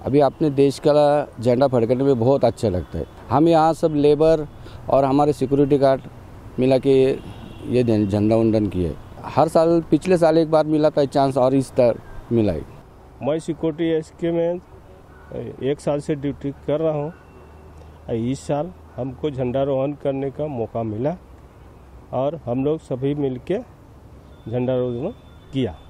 अभी अपने देश का झंडा फड़कने में बहुत अच्छा लगता है। हम यहाँ सब लेबर और हमारे सिक्योरिटी गार्ड मिला के ये झंडा वंदन किए। हर साल, पिछले साल एक बार मिला था चांस और इस तरह मिला है। मैं सिक्योरिटी एसके में 1 साल से ड्यूटी कर रहा हूँ। इस साल हमको झंडारोहण करने का मौका मिला और हम लोग सभी मिलके झंडारोहण किया।